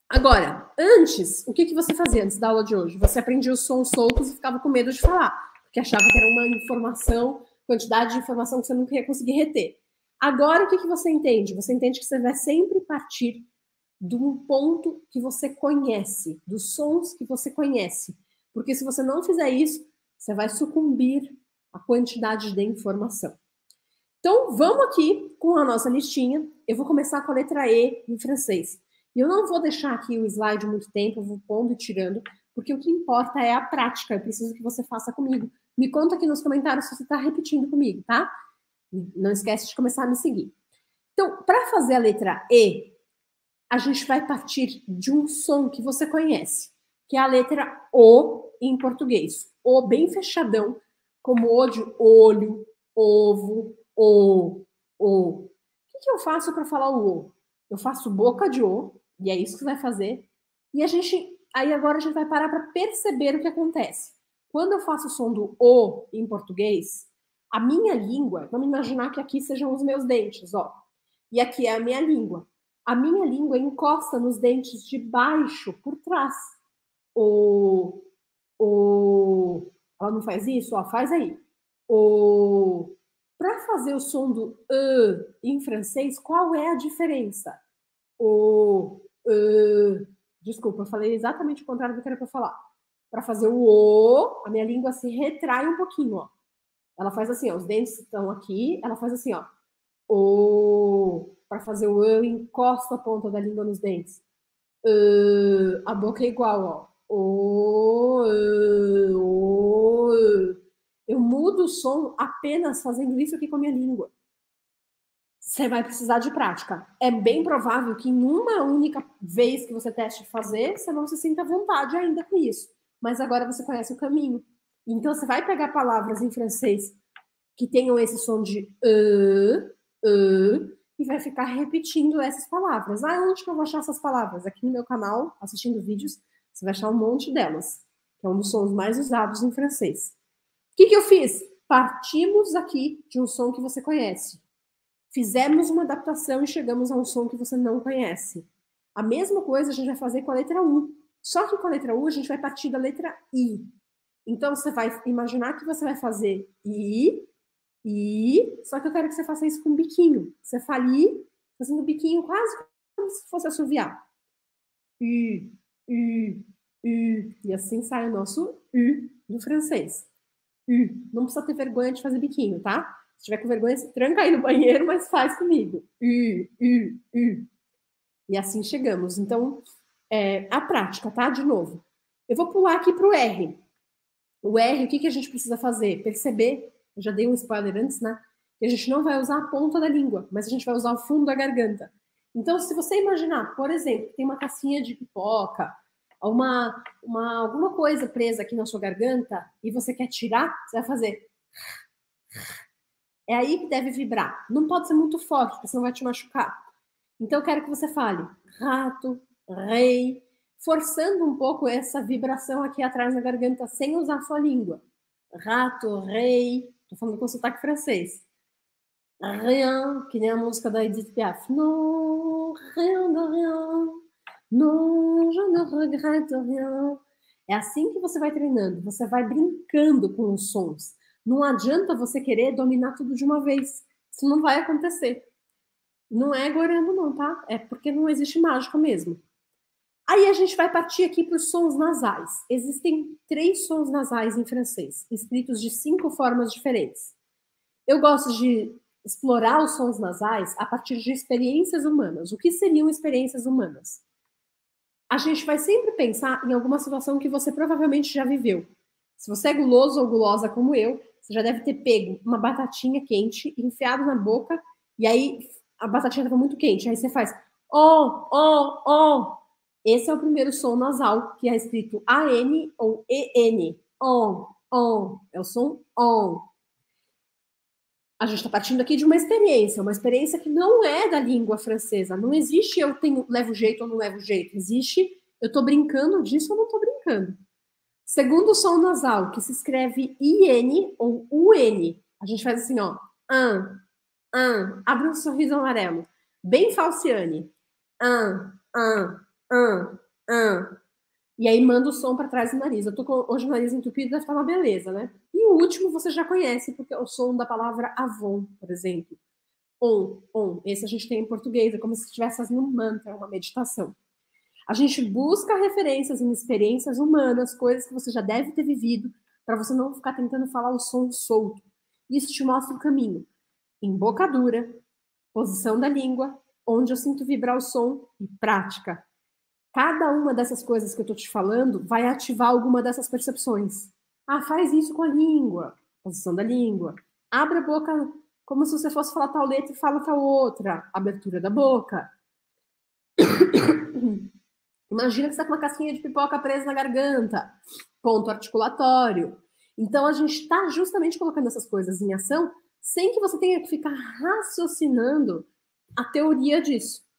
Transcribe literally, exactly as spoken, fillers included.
Agora, antes, o que, que você fazia antes da aula de hoje? Você aprendia os sons soltos e ficava com medo de falar, porque achava que era uma informação, quantidade de informação que você nunca ia conseguir reter. Agora, o que, que você entende? Você entende que você vai sempre partir de um ponto que você conhece, dos sons que você conhece. Porque se você não fizer isso, você vai sucumbir à quantidade de informação. Então, vamos aqui com a nossa listinha. Eu vou começar com a letra E em francês. E eu não vou deixar aqui o slide muito tempo, eu vou pondo e tirando, porque o que importa é a prática. Eu preciso que você faça comigo. Me conta aqui nos comentários se você está repetindo comigo, tá? Não esquece de começar a me seguir. Então, para fazer a letra E, a gente vai partir de um som que você conhece, que é a letra O em português. O bem fechadão, como O de olho, ovo, O, O. O que, que eu faço para falar o O? Eu faço boca de O, e é isso que você vai fazer. E a gente, aí agora a gente vai parar para perceber o que acontece. Quando eu faço o som do O em português, a minha língua, vamos imaginar que aqui sejam os meus dentes, ó. E aqui é a minha língua. A minha língua encosta nos dentes de baixo, por trás. O, o, ela não faz isso? Ó, faz aí. O, para fazer o som do E em francês, qual é a diferença? O, E, desculpa, eu falei exatamente o contrário do que era para falar. Para fazer o O, a minha língua se retrai um pouquinho, ó. Ela faz assim, ó, os dentes estão aqui, ela faz assim, ó. O, para fazer o E, eu encosto a ponta da língua nos dentes. E, a boca é igual, ó. O, E, o, E. Eu mudo o som apenas fazendo isso aqui com a minha língua. Você vai precisar de prática. É bem provável que em uma única vez que você teste fazer, você não se sinta à vontade ainda com isso. Mas agora você conhece o caminho. Então, você vai pegar palavras em francês que tenham esse som de E, E, e vai ficar repetindo essas palavras. Ah, onde que eu vou achar essas palavras? Aqui no meu canal, assistindo vídeos, você vai achar um monte delas, que é um dos sons mais usados em francês. O que, que eu fiz? Partimos aqui de um som que você conhece. Fizemos uma adaptação e chegamos a um som que você não conhece. A mesma coisa a gente vai fazer com a letra U. Só que com a letra U a gente vai partir da letra I. Então você vai imaginar que você vai fazer I, I, só que eu quero que você faça isso com biquinho. Você fale I, fazendo biquinho quase como se fosse assoviar. I, I, I. E assim sai o nosso U do francês. U. Não precisa ter vergonha de fazer biquinho, tá? Se tiver com vergonha, se tranca aí no banheiro, mas faz comigo. U, U, U. E assim chegamos. Então, é, a prática, tá? De novo. Eu vou pular aqui pro R. O R, o que, que a gente precisa fazer? Perceber, eu já dei um spoiler antes, né? Que a gente não vai usar a ponta da língua, mas a gente vai usar o fundo da garganta. Então, se você imaginar, por exemplo, tem uma casquinha de pipoca, uma, uma, alguma coisa presa aqui na sua garganta, e você quer tirar, você vai fazer... É aí que deve vibrar. Não pode ser muito forte, porque senão vai te machucar. Então, eu quero que você fale rato, rei, forçando um pouco essa vibração aqui atrás na garganta, sem usar a sua língua. Rato, rei, tô falando com sotaque francês. Rien, que nem a música da Edith Piaf. Non, rien de rien. Non, je ne regrette rien. É assim que você vai treinando. Você vai brincando com os sons. Não adianta você querer dominar tudo de uma vez. Isso não vai acontecer. Não é gorando não, tá? É porque não existe mágica mesmo. Aí a gente vai partir aqui para os sons nasais. Existem três sons nasais em francês, escritos de cinco formas diferentes. Eu gosto de explorar os sons nasais a partir de experiências humanas. O que seriam experiências humanas? A gente vai sempre pensar em alguma situação que você provavelmente já viveu. Se você é guloso ou gulosa como eu, você já deve ter pego uma batatinha quente, enfiado na boca, e aí a batatinha estava muito quente. Aí você faz oh, oh, oh. Esse é o primeiro som nasal, que é escrito A N ou E N. On, on. É o som on. A gente está partindo aqui de uma experiência, uma experiência que não é da língua francesa. Não existe eu tenho, levo jeito ou não levo jeito. Existe eu estou brincando disso ou não estou brincando. Segundo som nasal, que se escreve I N ou U N. A gente faz assim, ó. An, an. Abre um sorriso amarelo. Bem falciane. An, an, an. Ah. E aí manda o som para trás do nariz. Eu tô com hoje o nariz entupido, deve estar uma beleza, né? E o último você já conhece, porque é o som da palavra Avon, por exemplo. On, on. Esse a gente tem em português, é como se estivesse fazendo um mantra, uma meditação. A gente busca referências em experiências humanas, coisas que você já deve ter vivido, para você não ficar tentando falar o som solto. Isso te mostra o caminho. Embocadura, posição da língua, onde eu sinto vibrar o som e prática. Cada uma dessas coisas que eu tô te falando vai ativar alguma dessas percepções. Ah, faz isso com a língua, posição da língua. Abre a boca como se você fosse falar tal letra e fala tal outra. Abertura da boca. Imagina que você está com uma casquinha de pipoca presa na garganta. Ponto articulatório. Então, a gente está justamente colocando essas coisas em ação sem que você tenha que ficar raciocinando a teoria disso.